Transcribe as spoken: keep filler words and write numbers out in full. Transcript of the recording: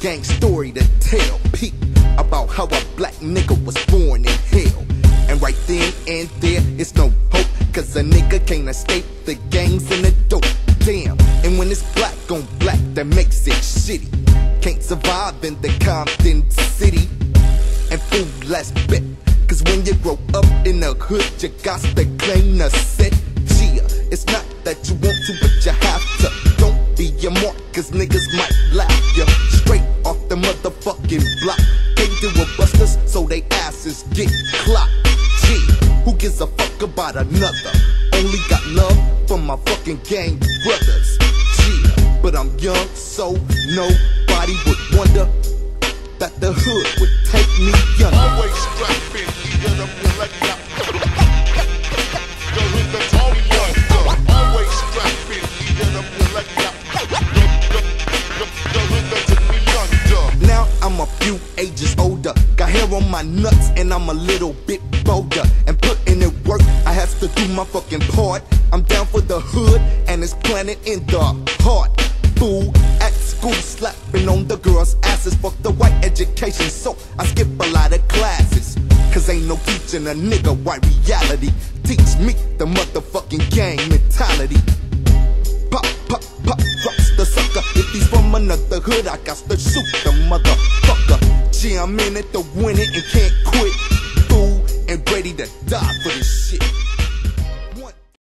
gang story to tell. Peep about how a black nigga was born in hell. And right then and there, it's no hope, cause a nigga can't escape the gangs and the dope. Damn, and when it's black on black, that makes it shitty. Can't survive in the Compton city. And fool, let's bet, cause when you grow up in the hood, you got to claim the set. Yeah, it's not that you want to, but you have to. Don't be a mark, cause niggas might laugh ya straight off the motherfucking block. They do with busters, so they asses get clocked. Yeah, who gives a fuck about another? Only got love for my fucking gang brothers. Yeah, but I'm young, so nobody would wonder that the hood would take me yonder. Always strapping, get up your leg up. Go hit the Tony yonder. Always strapping, get up your leg up. Go hit the Tony yonder. Now I'm a few ages older, got hair on my nuts and I'm a little bit bolder. And putting in work, I have to do my fucking part. I'm down for the hood and it's planted in the heart. Fool, at school slapping on the girls' asses. Fuck the white education, so I skip a lot of classes. Cause ain't no teaching a nigga white reality. Teach me the motherfucking gang mentality. Pop, pop, pop, drops the sucker. If he's from another hood, I got to shoot the motherfucker. Yeah, I'm in it to win it and can't quit. Fool, and ready to die for this shit.